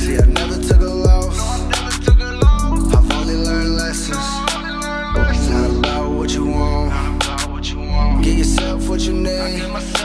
See, I never took a loss. I've only learned lessons. It's not about what you want. Give yourself what you need.